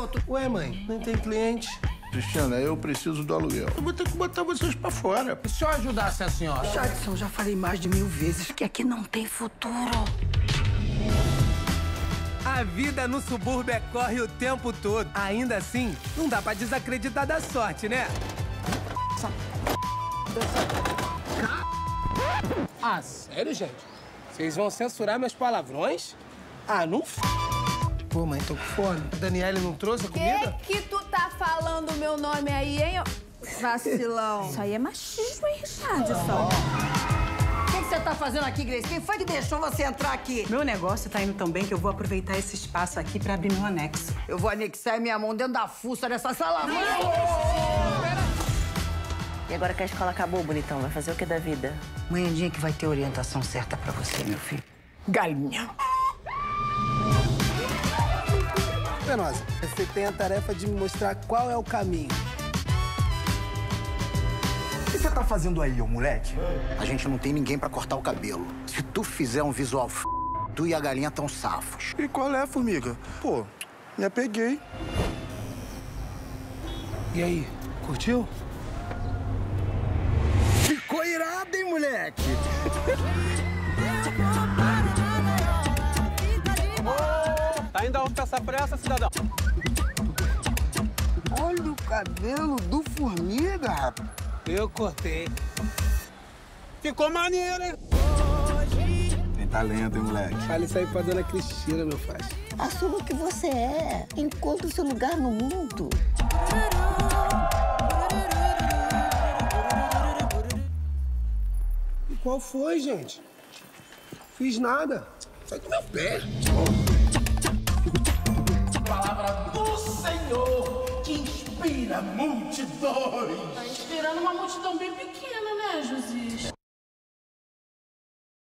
garoto? Ué, mãe, não tem cliente. Cristiana, eu preciso do aluguel. Eu vou ter que botar vocês pra fora. E se eu ajudasse a senhora? Jadson, já falei mais de 1000 vezes que aqui não tem futuro. A vida no subúrbio corre o tempo todo. Ainda assim, não dá pra desacreditar da sorte, né? Ah, sério, gente? Vocês vão censurar meus palavrões? Ah, não Pô, mãe, tô com fome. A Daniele não trouxe a comida? Que tu tá falando o meu nome aí, hein? Vacilão. Isso aí é machismo, hein, Richardson? O que você tá fazendo aqui, Grace? Quem foi que deixou você entrar aqui? Meu negócio tá indo tão bem que eu vou aproveitar esse espaço aqui pra abrir meu anexo. Eu vou anexar minha mão dentro da fuça dessa sala. E agora que a escola acabou, bonitão, vai fazer o que da vida? Amanhã é dia que vai ter orientação certa pra você, meu filho. Galinha. Penosa, você tem a tarefa de me mostrar qual é o caminho. O que você tá fazendo aí, ô moleque? A gente não tem ninguém pra cortar o cabelo. Se tu fizer um visual tu e a galinha tão safos. E qual é, formiga? Pô, me apeguei. E aí, curtiu? Ficou irado, hein, moleque? Tá indo aonde essa pressa, cidadão? Olha o cabelo do Formiga, rapaz. Eu cortei. Ficou maneiro, hein? Tem talento, hein, moleque? Fala isso aí pra dona Cristina, meu faz. Assuma o que você é. Encontre o seu lugar no mundo. E qual foi, gente? Fiz nada. Sai do meu pé. Palavra do Senhor que inspira multidões. Tá inspirando uma multidão bem pequena, né?